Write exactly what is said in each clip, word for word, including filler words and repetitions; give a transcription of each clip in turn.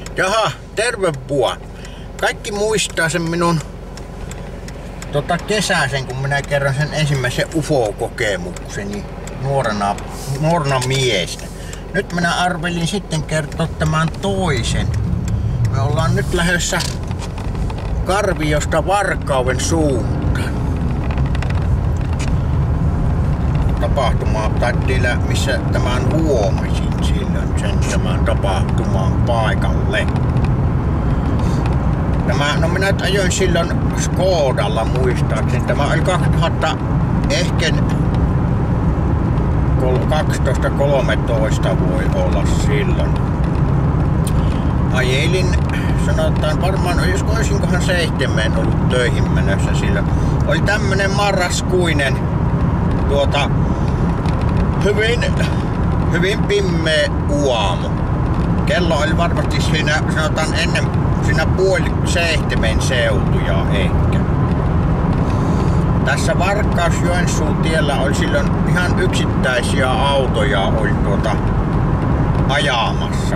Jaha, terve vuo. Kaikki muistaa sen minun tota kesäisen, kun minä kerron sen ensimmäisen U F O-kokemukseni nuorena, nuorena miestä. Nyt minä arvelin sitten kertoa tämän toisen. Me ollaan nyt lähdössä Karviosta Varkauden suuntaan. Tapahtumaa taittiillä, missä tämän huomasin silloin sen tämän tapahtumaan paikalle. Tämä, no minä ajoin silloin Skodalla muistaakseni. Tämä oli kaksituhatta ehkä kaksitoista kolmetoista voi olla silloin. Ajelin, sanotaan varmaan, olisinkohan seitsemän ollut töihin menossa silloin. Oli tämmönen marraskuinen, tuota, hyvin, hyvin pimmeä aamu. Kello oli varmasti siinä, sanotaan ennen, siinä puoli seitsemän seutuja ehkä. Tässä Varkaus-Joensuun tiellä oli silloin ihan yksittäisiä autoja oli tuota ajamassa.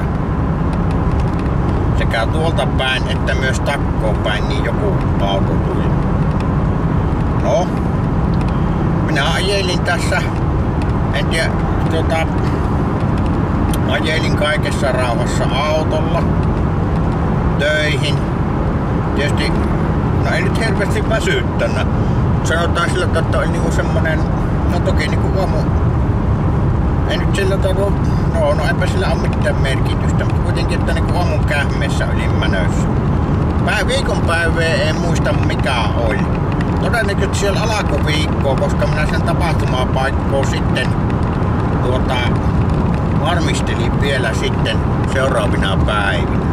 Sekä tuolta päin että myös takkoon päin niin joku auto tuli. No, minä ajelin tässä, en tiedä, tuota, ajelin kaikessa rauhassa autolla töihin. Tietysti, no ei nyt hirveästi väsyttänyt. Sanotaan sillä tavalla, että oli niinku semmonen, no toki niinku aamu, ei nyt sillä tavalla, no, no eipä sillä ole mitään merkitystä, mutta kuitenkin, että niinku aamun kähmeessä olin mänössä. Pää, viikonpäivää en muista mikä oli. Todennäköisesti siellä alkuviikkoa, koska minä sen tapahtumapaikkoa sitten tuota, varmistelin vielä sitten seuraavina päivinä.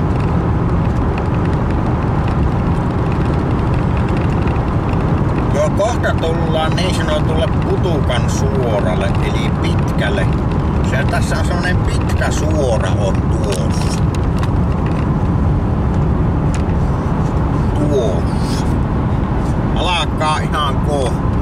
Joo, kohta tullaan niin sanotulle Putukan suoralle, eli pitkälle. Se, tässä on semmonen pitkä suora on tuossa. Tuossa. Alkaa ihan kohta.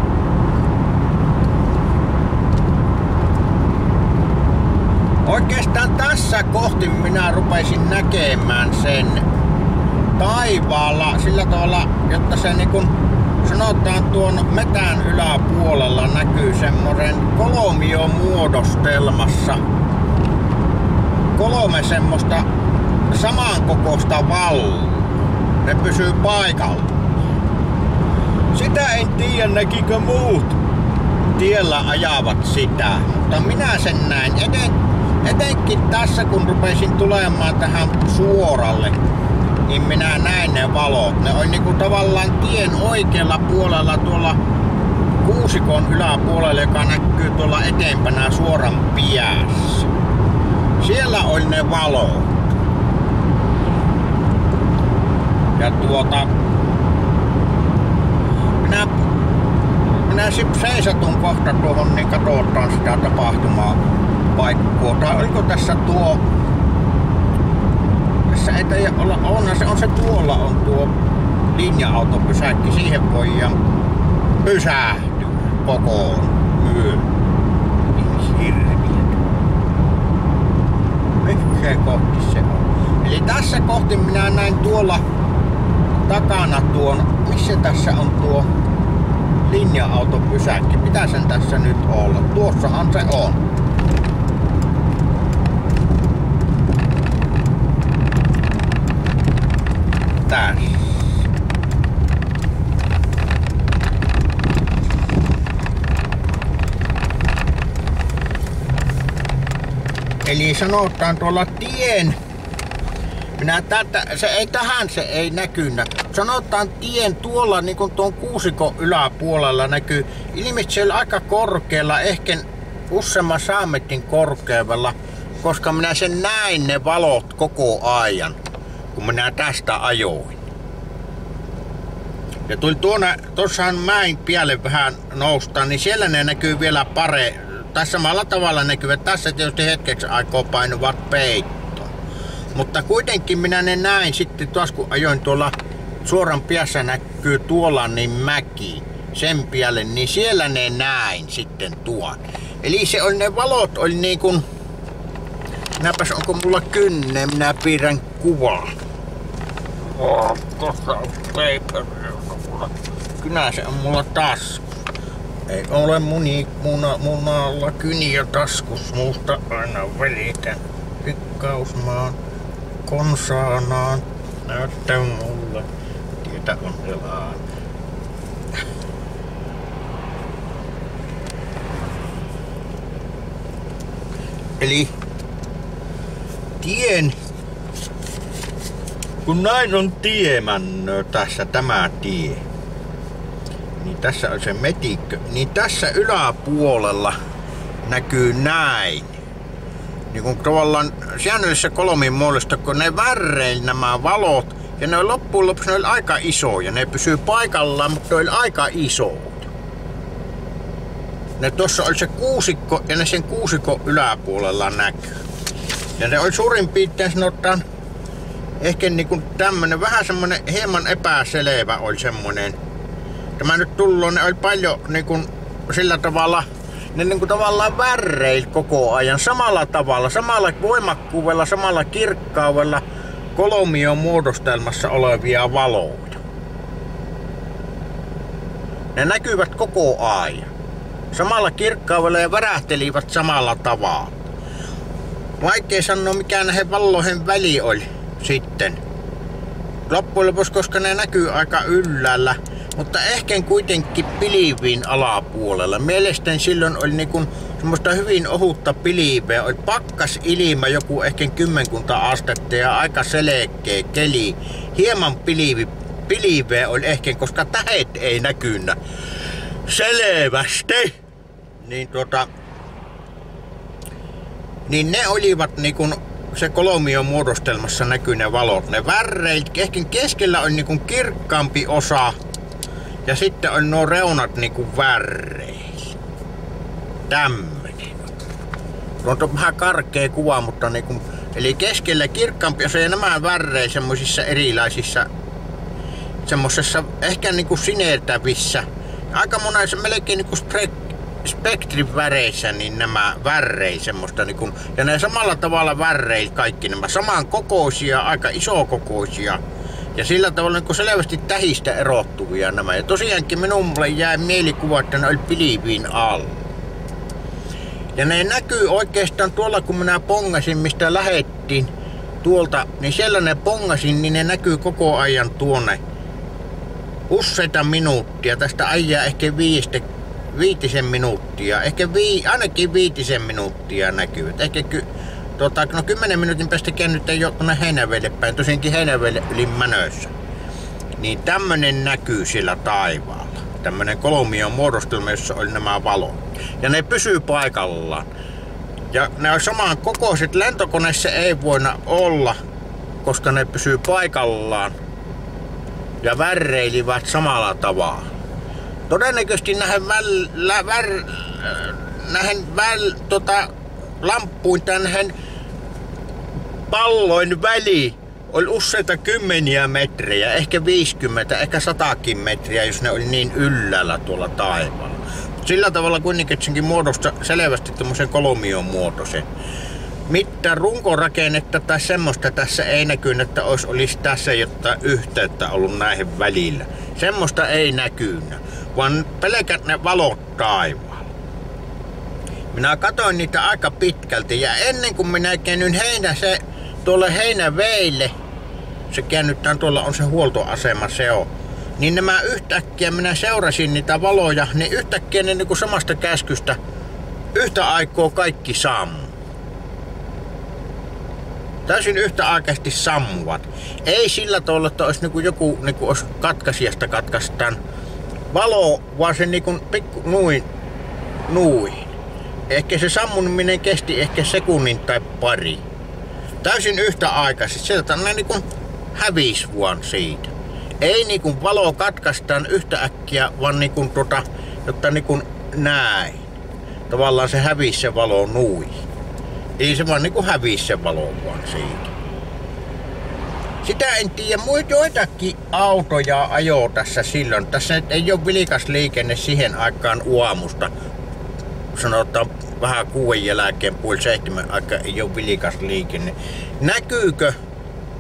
Oikeastaan tässä kohti minä rupesin näkemään sen taivaalla sillä tavalla, jotta se niin kun sanotaan tuon metän yläpuolella näkyy semmoinen kolmio muodostelmassa kolme semmoista samankokoista valoa. Ne pysyy paikalla. Sitä en tiedä näkikö muut tiellä ajavat sitä, mutta minä sen näin. Eten, etenkin tässä kun rupesin tulemaan tähän suoralle, niin minä näin ne valot. Ne oli niinku tavallaan tien oikealla puolella tuolla kuusikon yläpuolella, joka näkyy tuolla eteenpänä suoran piässä. Siellä oli ne valot. Ja tuota... Minä, minä seisatun kohta tuohon, niin katsotaan sitä tapahtumaa paikkoa. Tai oliko tässä tuo... Tässä ei teidän olla, on se, on se tuolla on tuo linja-autopysäkki, siihen voidaan pysähtyä kokoon myön. Niin hirviöt. Mikä kohti se on? Eli tässä kohti minä näin tuolla takana tuon, missä tässä on tuo linja-autopysäkki? Mitä sen tässä nyt olla? Tuossahan se on. Tässä. Eli sanotaan tuolla tien, minä tätä, se ei tähän se ei näkynä. Sanotaan tien tuolla niin kuin tuon kuusikon yläpuolella näkyy. Ilmeisesti siellä aika korkealla, ehkä useamman saametin korkeudella, koska minä sen näin ne valot koko ajan, kun minä tästä ajoin. Ja tuli tuonne, tuossahan mäin päälle vähän nousta, niin siellä ne näkyy vielä pare. Tai samalla tavalla näkyvät. Tässä tietysti hetkeksi aikaa painuvat peittoon. Mutta kuitenkin minä ne näin sitten tuossa kun ajoin tuolla suoran piässä näkyy tuolla niin mäki. Sen päälle, niin siellä ne näin sitten tuon. Eli se oli ne valot oli niin kuin... Minäpäs onko mulla kynne, minä piirrän kuva. Oh, tossa on paper, joka mulla kynäsen on mulla tasku. Ei ole muni, muna, munalla kyniä taskus, muusta aina välitän. Rikkausmaan konsaanaan, näyttä mulle, tietä on elaan. Eli tien, kun näin on tiemännö tässä tämä tie, niin tässä on se metikkö, niin tässä yläpuolella näkyy näin. Niin kun tavallaan säännöllisessä kolmin muodosta, kun ne värreillä nämä valot, ja ne on loppujen lopuksi ne oli aika isoja, ne pysyy paikallaan, mutta ne oli aika isoja. Ne tuossa oli se kuusikko ja ne sen kuusikon yläpuolella näkyy. Ja ne oli suurin piirtein sanotaan ehkä niinku tämmönen vähän semmonen hieman epäselevä oli semmonen. Tämä nyt tullut, ne oli paljon niinku sillä tavalla, ne niinku tavallaan värreillä koko ajan samalla tavalla, samalla voimakkuudella, samalla kirkkaudella kolmion muodostelmassa olevia valoja. Ne näkyvät koko ajan. Samalla kirkkaudella ja värähtelivät samalla tavalla. Vaikea sanoa mikä näiden vallojen väli oli sitten. Loppujen lopuksi, koska ne näkyy aika yllällä, mutta ehkä kuitenkin pilviin alapuolella. Mielestäni silloin oli niinku semmoista hyvin ohutta pilveä. Oli pakkas ilma joku ehkä kymmenkunta astetta ja aika selkeä keli. Hieman pilvi, pilveä oli ehkä, koska tähet ei näkynyt selvästi. Niin tota, niin ne olivat niinku se kolmion muodostelmassa näkyy ne valot, ne värreit, ehkä keskellä on niinku kirkkaampi osa ja sitten on nuo reunat niinku värreillä. Tämmönen. On to vähän karkea kuva, mutta niinku, eli keskellä kirkkaampi osa ja nämä värreillä semmoisissa erilaisissa semmosessa ehkä niinku sinertävissä. Aika monessa melkein niinku spektrin väreissä, niin nämä värrei semmoista niinku, ja ne samalla tavalla värrei kaikki nämä saman kokoisia, aika isokokoisia ja sillä tavalla niinku selvästi tähistä erottuvia nämä. Ja tosiaankin minulle jäi mielikuva, että ne oli pilviin alla. Ja ne näkyy oikeastaan tuolla, kun minä pongasin, mistä lähettiin tuolta, niin siellä ne pongasin, niin ne näkyy koko ajan tuonne useita minuuttia. Tästä ajaa ehkä viistä, viitisen minuuttia, ehkä vii, ainakin viitisen minuuttia näkyvät. Ehkä ky, tota, no kymmenen minuutin päästä käännytään jo tuonne Heinävedelle päin, tosiaankin Heinävedelle yli Mänössä. Niin tämmönen näkyy sillä taivaalla. Tämmönen kolmion muodostelma, jossa oli nämä valot. Ja ne pysyy paikallaan. Ja ne on saman kokoiset. Lentokoneessa ei voina olla, koska ne pysyy paikallaan. Ja värreilivät samalla tavalla. Todennäköisesti näihin väl, lä, vär, näihin väl, tota, lamppuin näihin palloin väli oli useita kymmeniä metriä, ehkä viisikymmentä, ehkä satakin metriä, jos ne oli niin yllällä tuolla taivaalla. Sillä tavalla kuitenkin senkin muodosta selvästi tämmöisen kolmion muotoisen. Mitään runkorakennetta tai semmoista tässä ei näkynyt, että olisi, olisi tässä jotain yhteyttä ollut näihin välillä. Semmoista ei näkynyt, vaan pelkät ne valot taivaalla. Minä katsoin niitä aika pitkälti ja ennen kuin minä käännyin heinä se tuolle Heinäveille, se käännytään tuolla on se huoltoasema se on, niin nämä yhtäkkiä minä seurasin niitä valoja, niin yhtäkkiä ne niin kuin samasta käskystä yhtä aikaa kaikki sammuu. Täysin yhtäaikaisesti sammuvat. Ei sillä tavalla, että olisi niinku joku niinku olisi katkaisijasta katkaistaan valo, vaan se niinku pikku nuin, nuin. Ehkä se sammuminen kesti ehkä sekunnin tai pari. Täysin yhtäaikaisesti. Sieltä ne niinku hävisi vaan siitä. Ei niinku valo katkaistaan yhtäkkiä, vaan niinku tota, jotta niinku näin. Tavallaan se hävisi se valo nuin. Ei se vaan niinku hävisi se valo vaan siitä. Sitä en tiedä, muita joitakin autoja ajoo tässä silloin. Tässä ei ole vilkas liikenne siihen aikaan aamusta. Sanotaan vähän kuuden jälkeen, puoli seitsemän aikaa ei ole vilkas liikenne. Näkyykö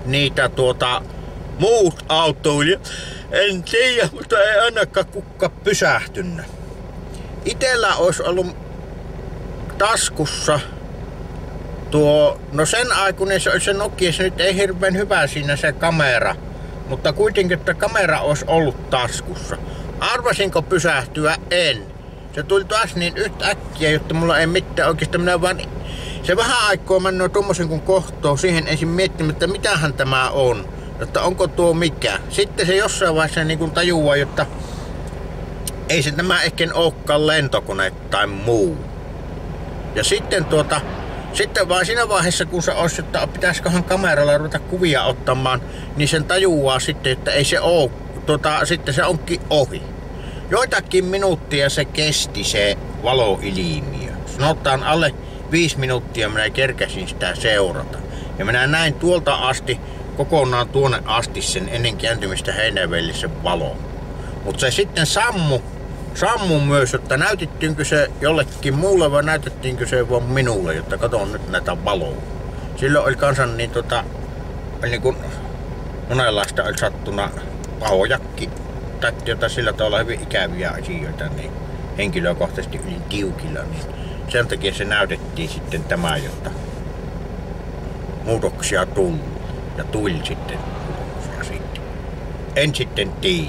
niitä tuota muut autoilijat. En tiedä, mutta ei ainakaan kukka pysähtynyt. Itellä olisi ollut taskussa tuo, no sen aikuinen se oli se Nokia, se nyt ei hirveän hyvä siinä se kamera. Mutta kuitenkin, että kamera olisi ollut taskussa. Arvasinko pysähtyä? En. Se tuli taas niin yhtäkkiä, jotta mulla ei mitään oikeastaan, minä vaan se vähän aikaa mennään tommosen kun kohtoo siihen ensin miettimään, että mitähän tämä on. Että onko tuo mikä. Sitten se jossain vaiheessa niin kuin tajuaa, jotta ei se tämä ehkä olekaan lentokone tai muu. Ja sitten tuota, sitten vaan siinä vaiheessa kun se olisi, että pitäisiköhän kameralla ruveta kuvia ottamaan, niin sen tajuaa sitten, että ei se ole, tuota, sitten se onkin ohi. Joitakin minuuttia se kesti se valoilmiö. Sanotaan alle viisi minuuttia minä kerkäsin sitä seurata. Ja minä näin tuolta asti, kokonaan tuonne asti sen ennen kääntymistä Heinävedelle sen valo. Mutta se sitten sammu, sammu myös, että näytettiinkö se jollekin muulle vai näytettiinkö se vaan minulle, jotta katon nyt näitä valoa. Silloin oli kansan niin tota, oli niin kuin monenlaista oli sattuna pahojakki tai jotain sillä tavalla hyvin ikäviä asioita, niin henkilökohtaisesti yli tiukilla, niin sen takia se näytettiin sitten tämä, jotta muutoksia tuli ja tuli sitten muutoksia sitten. En sitten tiedä.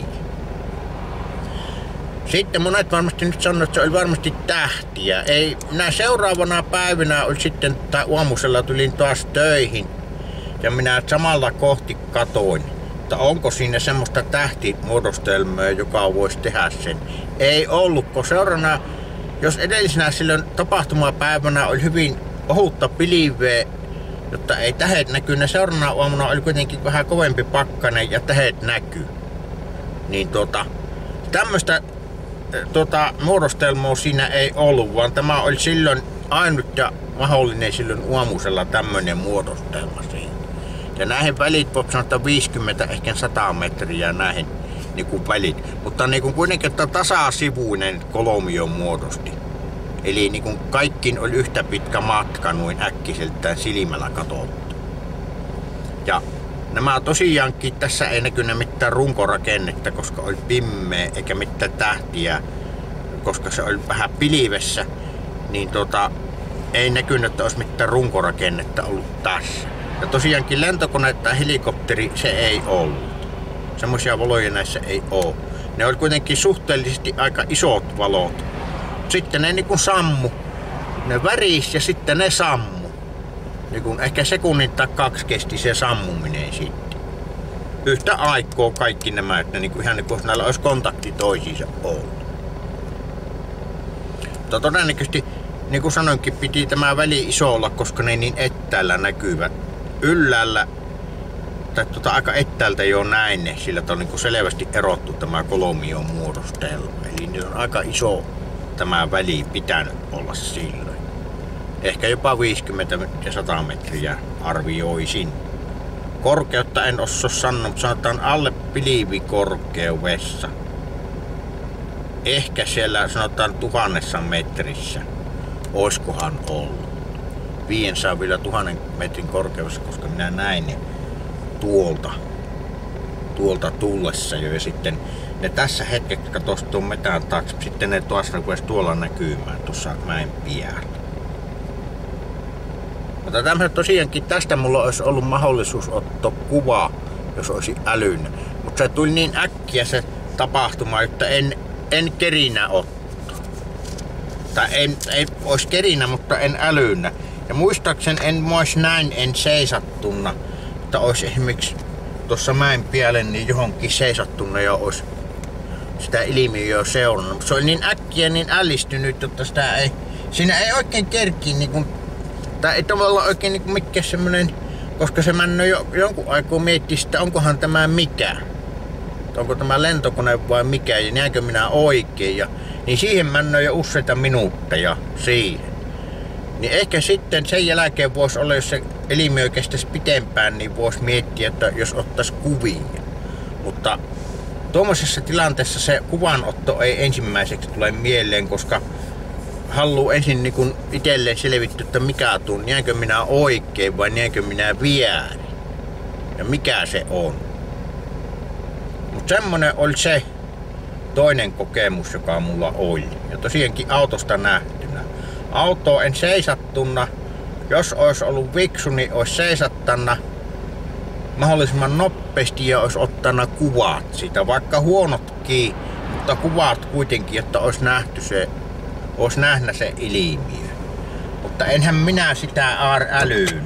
Sitten monet varmasti nyt sanoo, että se oli varmasti tähtiä. Ei, minä seuraavana päivänä oli sitten, tai aamusella tulin taas töihin ja minä samalla kohti katoin, että onko siinä semmoista tähtimuodostelmaa, joka voisi tehdä sen. Ei ollut, kun seurana, jos edellisenä silloin tapahtumapäivänä oli hyvin ohutta pilveä, jotta ei tähet näkyy, ne seuraavana aamuna oli kuitenkin vähän kovempi pakkanen ja tähet näkyy. Niin tuota, tämmöistä tuota, muodostelmaa siinä ei ollut, vaan tämä oli silloin ainut ja mahdollinen silloin aamusella tämmöinen muodostelma siinä. Ja näihin välit voi sanoa viisikymmentä, ehkä sata metriä näihin niin kuin välit. Mutta niin kuin kuitenkin tasasivuinen kolmio muodosti. Eli niin kuin kaikkiin oli yhtä pitkä matka noin äkkiseltään silmällä katsottu. Ja nämä tosiaankin, tässä ei näkynyt mitään runkorakennetta, koska oli pimmeä eikä mitään tähtiä, koska se oli vähän pilivessä, niin tota, ei näkynyt, että olisi mitään runkorakennetta ollut tässä. Ja tosiaankin lentokone tai helikopteri se ei ollut. Semmoisia valoja näissä ei ole. Ne oli kuitenkin suhteellisesti aika isot valot. Sitten ne niin kuin sammu. Ne väris ja sitten ne sammu. Niin kuin ehkä sekunnin tai kaksi kesti se sammuminen sitten. Yhtä aikaa kaikki nämä, että niin kuin ihan niin kuin näillä olisi kontakti toisiinsa ollut. Mutta todennäköisesti, niin kuin sanoinkin, piti tämä väli iso olla, koska ne niin etäällä näkyvät. Yllällä, tai tuota, aika etäältä jo näin ne, sillä on niin kuin selvästi erottu tämä kolmion muodostelma. Eli niin on aika iso tämä väli pitänyt olla silloin. Ehkä jopa viisikymmentä ja sata metriä arvioisin. Korkeutta en osaa sanoa, mutta sanotaan alle pilvikorkeudessa. Ehkä siellä sanotaan tuhannessa metrissä. Oiskohan ollut. viisisataa vielä tuhannen metrin korkeudessa, koska minä näin ne tuolta, tuolta tullessa jo. Ja sitten ne tässä hetkeksi katos tuon metän taakse, sitten ne tuossa rupesi tuolla näkymään tuossa mäen piällä. Mutta tämmöinen tosiaankin tästä mulla olisi ollut mahdollisuus ottaa kuva, jos olisi älynyt. Mutta se tuli niin äkkiä se tapahtuma, että en, en kerinä ottaa. Tai en, en olisi kerinä, mutta en älynä. Ja muistaakseni en olisi näin en seisattuna, että olisi esimerkiksi tuossa mäen pialle niin johonkin seisattuna ja olisi sitä ilmiöä seurannut. Se oli niin äkkiä niin ällistynyt, että sitä ei, siinä ei oikein kerki niin kuin, tai ei tavallaan oikein niin kuin mikään semmoinen, koska se männö jo jonkun aikaa miettii sitä, onkohan tämä mikä. Onko tämä lentokone vai mikä ja näinkö minä oikein. Ja, niin siihen männö jo useita minuutteja siihen. Niin ehkä sitten sen jälkeen voisi olla, jos se ilmiö kestäisi pitempään, niin voisi miettiä, että jos ottaisi kuvia. Mutta tuommoisessa tilanteessa se kuvanotto ei ensimmäiseksi tule mieleen, koska haluaa ensin niin kuin itselleen selvittyä, että mikä tuun, näinkö minä oikein vai näinkö minä väärin. ja mikä se on. Mutta semmonen oli se toinen kokemus, joka mulla oli. Ja tosiaankin autosta nähtynä. Auto en seisattuna. Jos olisi ollut viksu, niin olisi seisattanut mahdollisimman nopeasti ja olisi ottanut kuvat siitä. Vaikka huonotkin, mutta kuvat kuitenkin, että olisi nähty se, olisi nähdä se ilmiö. Mutta enhän minä sitä älyyn.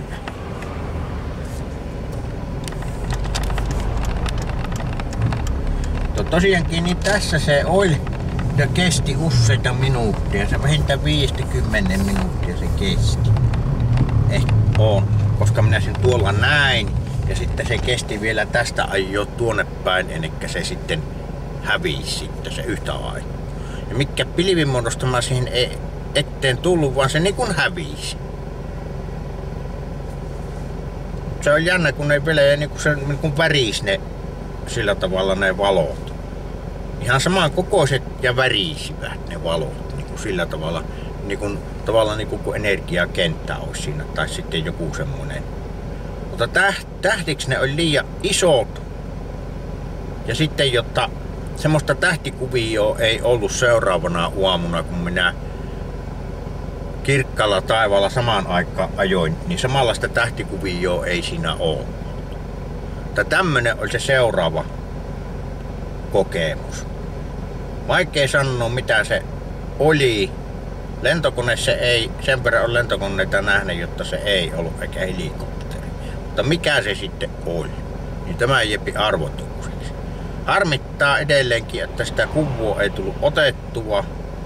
Tosiaankin niin tässä se oli ja kesti useita minuuttia. Se vähintään viisikymmentä minuuttia se kesti. Ehkä on, koska minä sen tuolla näin. Ja sitten se kesti vielä tästä ajoa tuonne päin, ennen kuin se sitten hävisi sitten se yhtä aikaa. Ja mikä pilvimuodostama siihen ei eteen tullut, vaan se niin kuin hävisi. Se on jännä, kun ne vielä niin kuin se niin kuin värisi ne sillä tavalla ne valot. Ihan saman kokoiset ja värisivät ne valot niin kuin sillä tavalla, niin kuin, tavallaan niin kuin energiakenttä olisi siinä tai sitten joku semmoinen. Mutta tähdiksi ne oli liian isot. Ja sitten, jotta semmoista tähtikuvioa ei ollut seuraavana aamuna, kun minä kirkkaalla taivaalla samaan aikaan ajoin, niin samanlaista tähtikuvioa ei siinä ole. Mutta tämmönen oli se seuraava kokemus. Vaikea sanoa mitä se oli. Lentokone se ei, sen verran on lentokoneita nähnyt, jotta se ei ollut eikä helikopteri. Mutta mikä se sitten oli, niin tämä jepi arvotukseksi. Harmittaa edelleenkin, että sitä kuvua ei tullut otettua.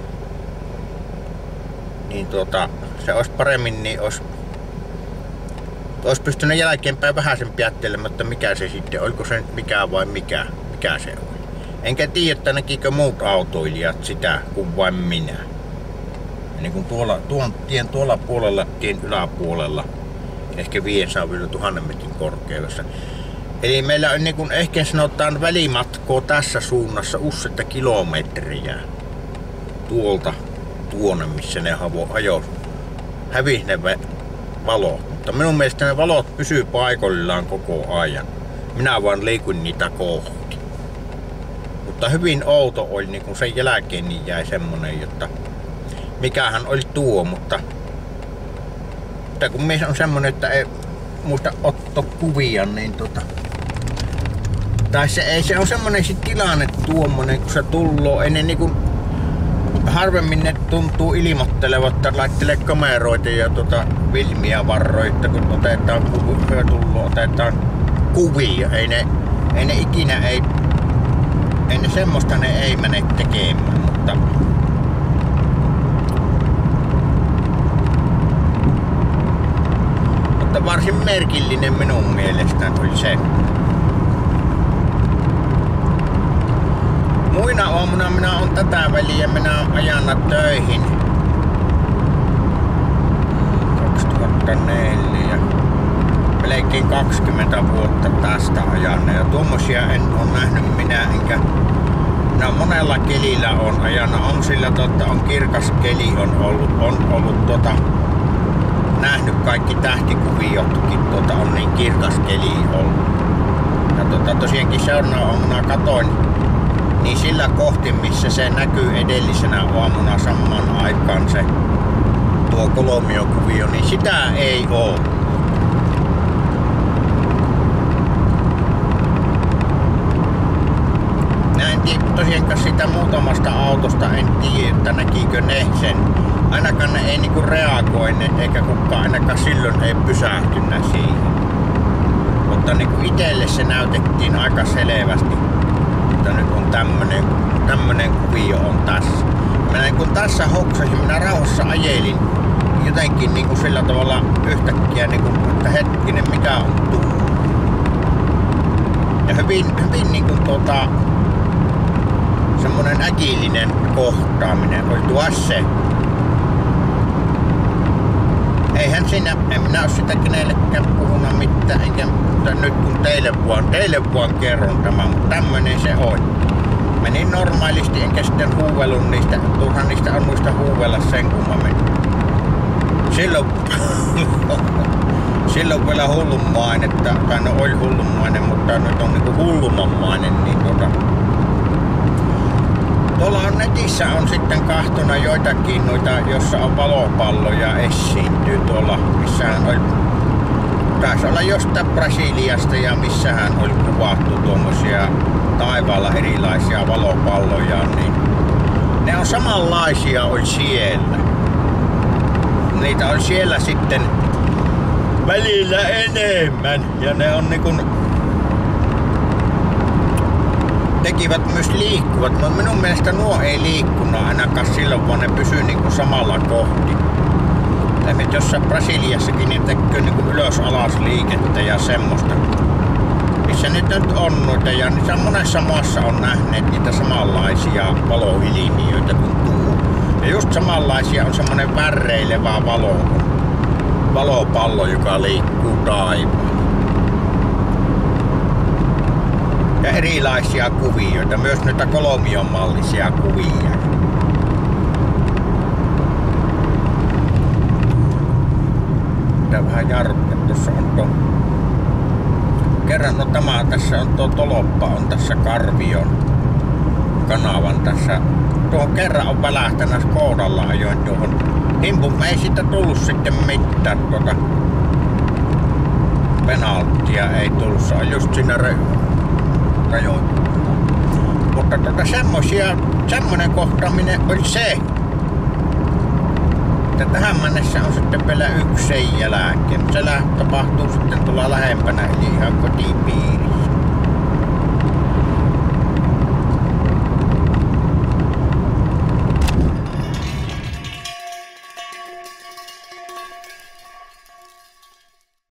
Niin tuota, se olisi paremmin, niin olisi, olisi pystynyt jälkeenpäin vähän sen päättelemään, että mikä se sitten, oliko se mikä vai mikä, mikä se oli. Enkä tiedä, että näkikö muut autoilijat sitä kuin vain minä. Ja niin kuin tuolla, tuon tien tuolla puolella, tien yläpuolella, ehkä viisisataa–tuhat metrin korkeudessa. Eli meillä on niin kuin ehkä sanotaan välimatkoa tässä suunnassa useita kilometriä tuolta tuonne, missä ne ajo hävisi ne valot. Mutta minun mielestä ne valot pysyy paikoillaan koko ajan. Minä vaan liikuin niitä kohti. Mutta hyvin outo oli, niin kun sen jälkeen niin jäi semmonen, jotta mikähän oli tuo, mutta, mutta kun mies on semmonen, että ei muista ottaa kuvia, niin tota, tai se ei, se on semmonen sit tilanne tuommoinen, kun se tulloo ennen niin kun harvemmin ne tuntuu ilmoittelevat, että laittelee kameroita ja tota filmiä varroita, kun otetaan kuvia, tullut, otetaan kuvia. Ei ne, ei ne ikinä, ei, ei ne semmoista ne ei mene tekemään, mutta mutta varsin merkillinen minun mielestäni oli se. Muina aamuna minä on tätä väliä, minä olen ajanut töihin kaksituhattaneljä, melkein kaksikymmentä vuotta tästä ajanut ja tuommoisia en ole nähnyt minä, enkä minä monella kelillä on ajanut, on sillä totta, on kirkas keli on ollut, on ollut tuota, nähnyt kaikki tähtikuviotkin, tuota, on niin kirkas keli ollut. Ja tuota, tosiaankin seuraavana aamuna katoin, niin sillä kohti, missä se näkyy edellisenä aamuna samaan aikaan se tuo kolmiokuvio, niin sitä ei oo. Mä en tiedä tosiaankaan sitä muutamasta autosta, en tiedä, että näkikö ne sen. Ainakaan ne ei niinku reagoineet, eikä kukaan ainakaan silloin ei pysähtynyt siihen. Mutta niinku itelle se näytettiin aika selvästi. Nyt on tämmönen, tämmönen kuvio on tässä. Minä kun tässä hoksasin, minä rauhassa ajelin jotenkin niin kuin sillä tavalla yhtäkkiä, niin kuin, että hetkinen, mikä on tullut. Ja hyvin, hyvin niin kuin tuota, semmonen äkillinen kohtaaminen oli tuossa se. Eihän siinä, en minä ole sitä kenellekään puhunut mitään, enkä, mutta nyt kun teille vaan, teille vaan kerron tämän, mutta tämmönen se on. Menin normaalisti, enkä sitten huuvelun niistä, turhaan niistä on muista huuvella sen kummemmin. Silloin, silloin vielä hullummainen, tai no oli hullummainen, mutta nyt on niinku hullumammainen, niin tuota, tuolla on netissä on sitten kahtona joitakin noita, jossa on valopalloja esiintyy tuolla, missähän oli, taisi olla jostain Brasiliasta ja missähän oli kuvattu tuommoisia taivaalla erilaisia valopalloja, niin ne on samanlaisia oli siellä. Niitä on siellä sitten välillä enemmän ja ne on niinku tekivät myös liikkuvat, mutta minun mielestä nuo ei liikkunut ainakaan silloin, vaan ne pysyy niinku samalla kohti. Lämmit jossain Brasiliassakin niin tekee niinku ylös alas liikettä ja semmoista. Missä nyt nyt on noita ja niissä monessa maassa on nähneet niitä samanlaisia valoilmiöitä kuin tuo. Ja just samanlaisia on semmonen värreilevä valo, valopallo, joka liikkuu taivaalla. Ja erilaisia kuvioita, myös noita kolmion mallisia kuvia. Tää vähän jarruttaa, tuossa on tuo. Kerran, no tämä tässä on tuo toloppa, on tässä Karvion kanavan tässä. Tuohon kerran on välähtänyt Skoodalla ajoin tuohon. Himpun me ei siitä tullut sitten mitään tuota penalttia ei tullut, se on just siinä rajoittaa. Mutta tuota semmosia, semmonen kohtaaminen oli se. Että tähän mennessä on sitten vielä yksi sen jälkeen. Se tapahtuu sitten tuolla lähempänä eli ihan kotipiirissä.